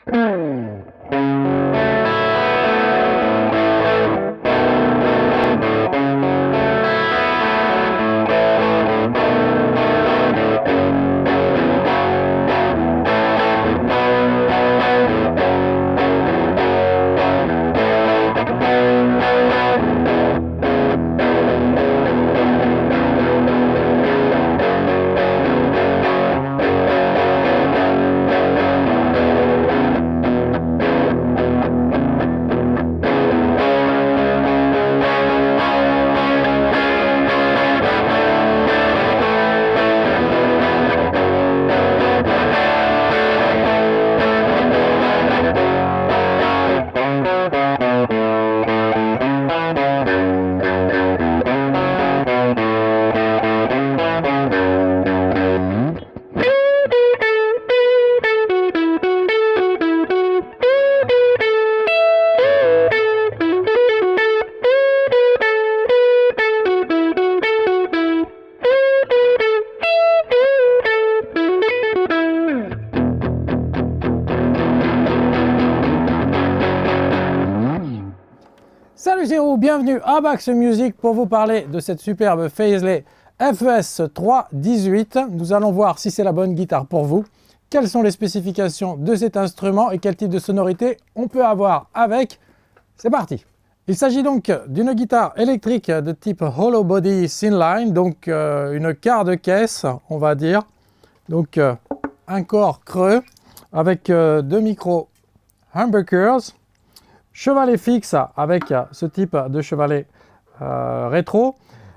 Salut, c'est Roux, bienvenue à Bax Music pour vous parler de cette superbe Paisley FES 318. Nous allons voir si c'est la bonne guitare pour vous, quelles sont les spécifications de cet instrument et quel type de sonorité on peut avoir avec. C'est parti! Il s'agit donc d'une guitare électrique de type Hollow Body Thinline, donc une quart de caisse, on va dire. Donc un corps creux avec deux micros humbuckers. Chevalet fixe avec ce type de chevalet rétro,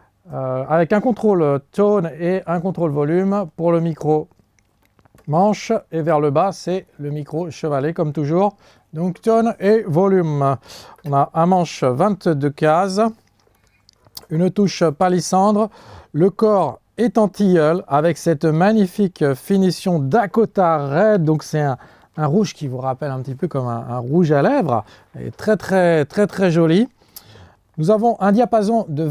avec un contrôle tone et un contrôle volume pour le micro manche, et vers le bas c'est le micro chevalet comme toujours, donc tone et volume. On a un manche 22 cases, une touche palissandre, le corps est en tilleul avec cette magnifique finition Dakota Red, donc c'est un rouge qui vous rappelle un petit peu comme un rouge à lèvres, et très joli. Nous avons un diapason de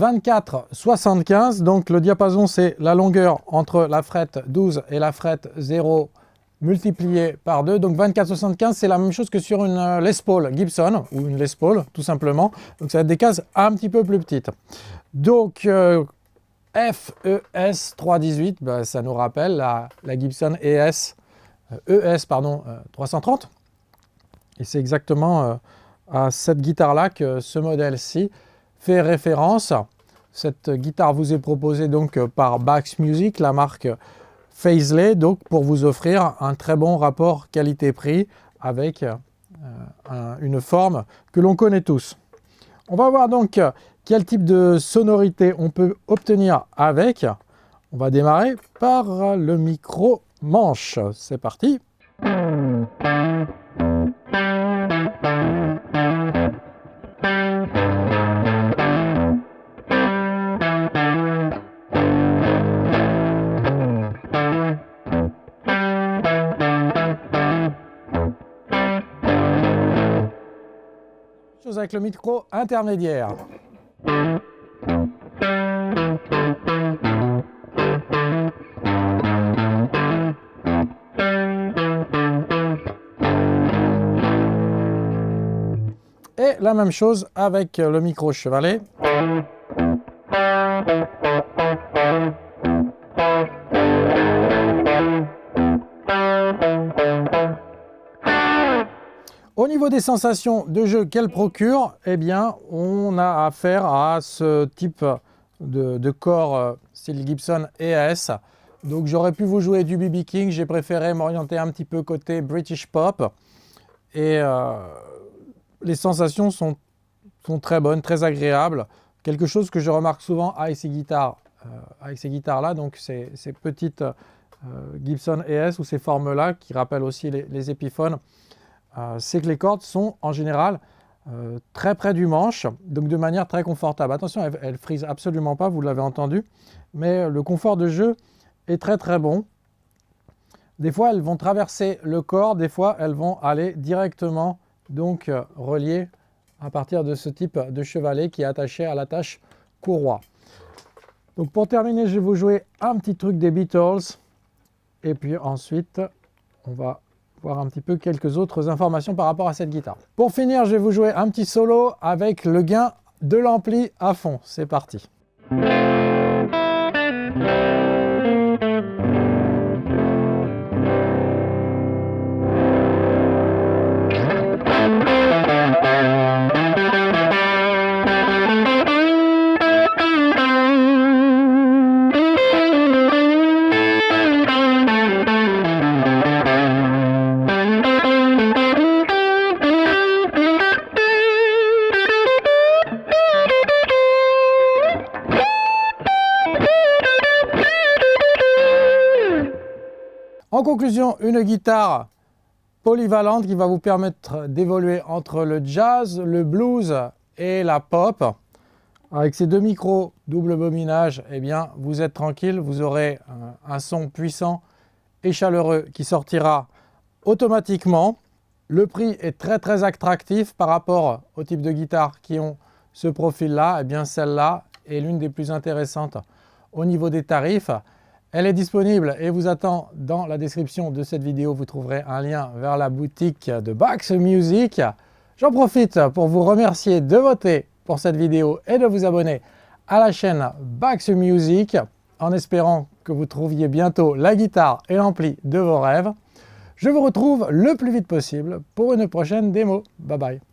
24-75, donc le diapason c'est la longueur entre la frette 12 et la frette 0 multiplié par 2, donc 24-75 c'est la même chose que sur une Les Paul Gibson, ou une Les Paul tout simplement, donc ça va être des cases un petit peu plus petites. Donc FES 318, ben, ça nous rappelle la Gibson ES 330, et c'est exactement à cette guitare là que ce modèle-ci fait référence. Cette guitare vous est proposée donc par Bax Music, la marque Paisley, donc pour vous offrir un très bon rapport qualité-prix avec une forme que l'on connaît tous. On va voir donc quel type de sonorité on peut obtenir avec. On va démarrer par le micro manche. C'est parti. Chose avec le micro intermédiaire. Et la même chose avec le micro chevalet. Au niveau des sensations de jeu qu'elle procure, eh bien, on a affaire à ce type de corps style Gibson ES. Donc j'aurais pu vous jouer du B.B. King, j'ai préféré m'orienter un petit peu côté British Pop. Et les sensations sont très bonnes, très agréables. Quelque chose que je remarque souvent avec ces guitares-là, donc ces petites Gibson ES ou ces formes-là qui rappellent aussi les Epiphone, c'est que les cordes sont en général très près du manche, donc de manière très confortable. Attention, elles ne frisent absolument pas, vous l'avez entendu, mais le confort de jeu est très bon. Des fois, elles vont traverser le corps, des fois, elles vont aller directement donc reliées à partir de ce type de chevalet qui est attaché à l'attache courroie. Donc pour terminer, je vais vous jouer un petit truc des Beatles, et puis ensuite, on va voir un petit peu quelques autres informations par rapport à cette guitare. Pour finir, je vais vous jouer un petit solo avec le gain de l'ampli à fond. C'est parti. En conclusion, une guitare polyvalente qui va vous permettre d'évoluer entre le jazz, le blues et la pop. Avec ces deux micros double bobinage, eh bien, vous êtes tranquille, vous aurez un son puissant et chaleureux qui sortira automatiquement. Le prix est très attractif par rapport au type de guitare qui ont ce profil-là. Eh bien, celle-là est l'une des plus intéressantes au niveau des tarifs. Elle est disponible et vous attend dans la description de cette vidéo. Vous trouverez un lien vers la boutique de Bax Music. J'en profite pour vous remercier de voter pour cette vidéo et de vous abonner à la chaîne Bax Music en espérant que vous trouviez bientôt la guitare et l'ampli de vos rêves. Je vous retrouve le plus vite possible pour une prochaine démo. Bye bye.